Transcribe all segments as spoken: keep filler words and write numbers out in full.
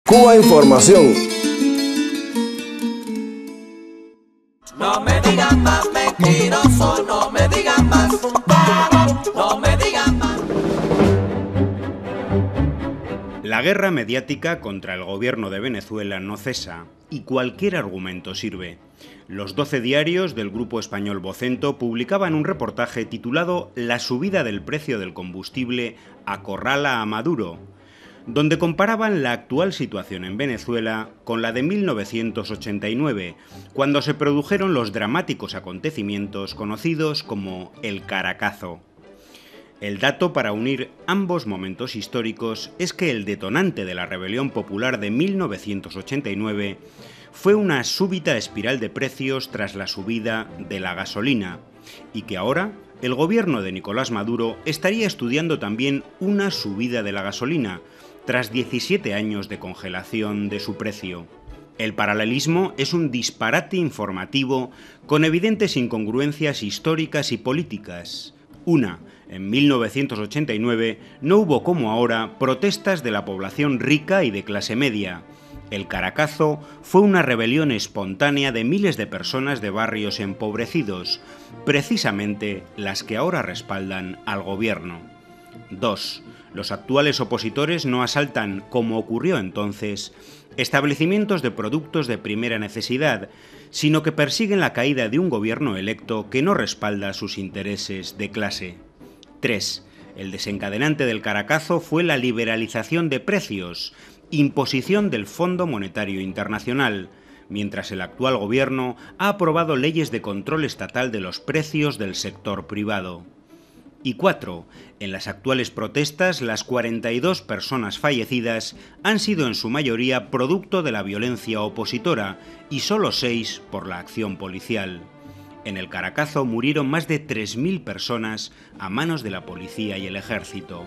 Cuba Información. No me digan más mentiroso, no me digan más, no me digan más. La guerra mediática contra el gobierno de Venezuela no cesa y cualquier argumento sirve. Los doce diarios del grupo español Vocento publicaban un reportaje titulado «La subida del precio del combustible acorrala a Maduro», donde comparaban la actual situación en Venezuela con la de mil novecientos ochenta y nueve, cuando se produjeron los dramáticos acontecimientos conocidos como el Caracazo. El dato para unir ambos momentos históricos es que el detonante de la rebelión popular de mil novecientos ochenta y nueve fue una súbita espiral de precios tras la subida de la gasolina, y que ahora el gobierno de Nicolás Maduro estaría estudiando también una subida de la gasolina, tras diecisiete años de congelación de su precio. El paralelismo es un disparate informativo con evidentes incongruencias históricas y políticas. Una, en mil novecientos ochenta y nueve no hubo como ahora protestas de la población rica y de clase media. El Caracazo fue una rebelión espontánea de miles de personas de barrios empobrecidos, precisamente las que ahora respaldan al gobierno. Dos. Los actuales opositores no asaltan, como ocurrió entonces, establecimientos de productos de primera necesidad, sino que persiguen la caída de un gobierno electo que no respalda sus intereses de clase. tres. El desencadenante del Caracazo fue la liberalización de precios, imposición del Fondo Monetario Internacional, mientras el actual gobierno ha aprobado leyes de control estatal de los precios del sector privado. Y cuatro. En las actuales protestas, las cuarenta y dos personas fallecidas han sido en su mayoría producto de la violencia opositora y solo seis por la acción policial. En el Caracazo murieron más de tres mil personas a manos de la policía y el ejército.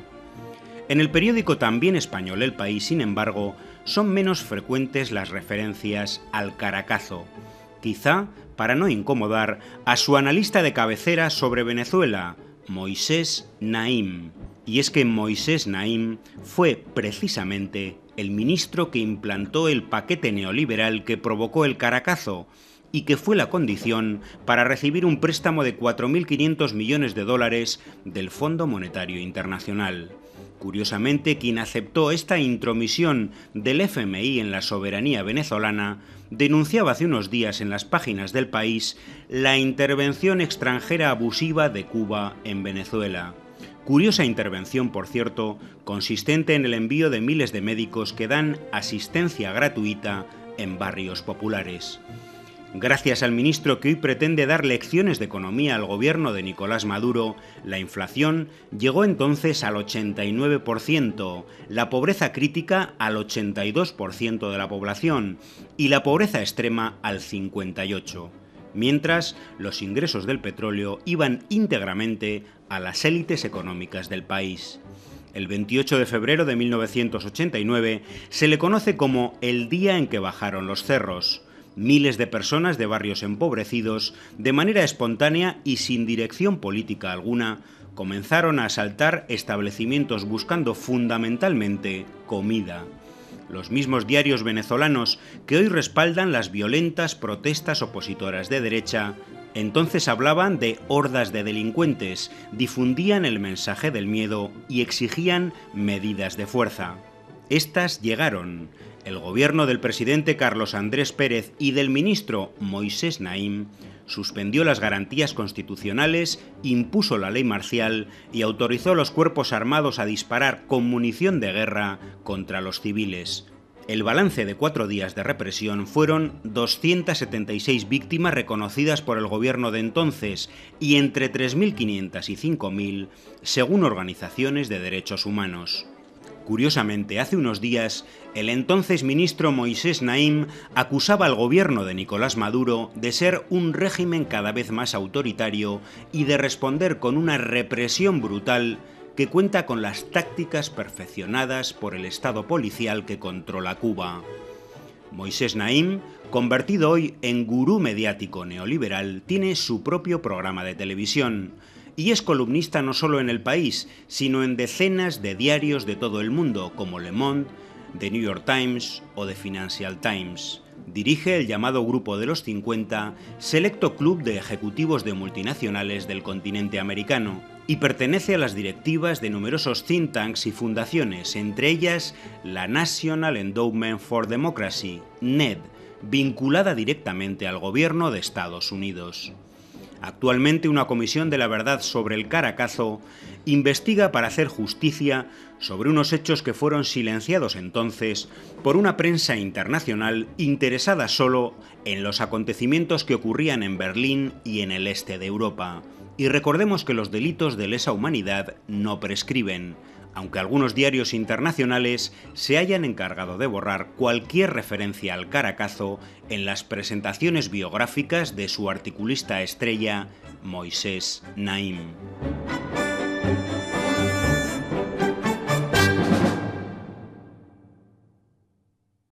En el periódico también español El País, sin embargo, son menos frecuentes las referencias al Caracazo, quizá para no incomodar a su analista de cabecera sobre Venezuela, Moisés Naim. Y es que Moisés Naim fue precisamente el ministro que implantó el paquete neoliberal que provocó el Caracazo y que fue la condición para recibir un préstamo de cuatro mil quinientos millones de dólares del Fondo Monetario Internacional. Curiosamente, quien aceptó esta intromisión del F M I en la soberanía venezolana denunciaba hace unos días en las páginas del País la intervención extranjera abusiva de Cuba en Venezuela. Curiosa intervención, por cierto, consistente en el envío de miles de médicos que dan asistencia gratuita en barrios populares. Gracias al ministro que hoy pretende dar lecciones de economía al gobierno de Nicolás Maduro, la inflación llegó entonces al ochenta y nueve por ciento, la pobreza crítica al ochenta y dos por ciento de la población y la pobreza extrema al cincuenta y ocho por ciento, mientras los ingresos del petróleo iban íntegramente a las élites económicas del país. El veintiocho de febrero de mil novecientos ochenta y nueve se le conoce como el día en que bajaron los cerros. Miles de personas de barrios empobrecidos, de manera espontánea y sin dirección política alguna, comenzaron a asaltar establecimientos buscando fundamentalmente comida. Los mismos diarios venezolanos que hoy respaldan las violentas protestas opositoras de derecha, entonces hablaban de hordas de delincuentes, difundían el mensaje del miedo y exigían medidas de fuerza. Estas llegaron. El gobierno del presidente Carlos Andrés Pérez y del ministro Moisés Naim suspendió las garantías constitucionales, impuso la ley marcial y autorizó a los cuerpos armados a disparar con munición de guerra contra los civiles. El balance de cuatro días de represión fueron doscientas setenta y seis víctimas reconocidas por el gobierno de entonces y entre tres mil quinientas y cinco mil, según organizaciones de derechos humanos. Curiosamente, hace unos días, el entonces ministro Moisés Naim acusaba al gobierno de Nicolás Maduro de ser un régimen cada vez más autoritario y de responder con una represión brutal que cuenta con las tácticas perfeccionadas por el Estado policial que controla Cuba. Moisés Naim, convertido hoy en gurú mediático neoliberal, tiene su propio programa de televisión y es columnista no solo en El País, sino en decenas de diarios de todo el mundo, como Le Monde, The New York Times o The Financial Times. Dirige el llamado Grupo de los cincuenta, selecto club de ejecutivos de multinacionales del continente americano, y pertenece a las directivas de numerosos think tanks y fundaciones, entre ellas la National Endowment for Democracy, N E D, vinculada directamente al gobierno de Estados Unidos. Actualmente una comisión de la verdad sobre el Caracazo investiga para hacer justicia sobre unos hechos que fueron silenciados entonces por una prensa internacional interesada solo en los acontecimientos que ocurrían en Berlín y en el este de Europa. Y recordemos que los delitos de lesa humanidad no prescriben, aunque algunos diarios internacionales se hayan encargado de borrar cualquier referencia al Caracazo en las presentaciones biográficas de su articulista estrella, Moisés Naim.